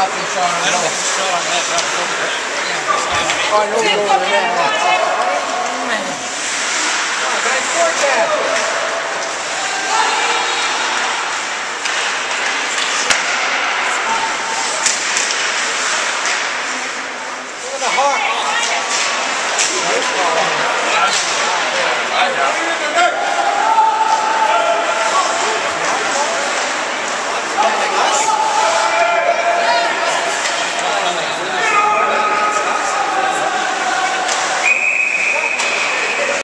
up and saw him. I don't think it's showing that. Oh, I know you're over there. Oh, man. Nice work, Dad.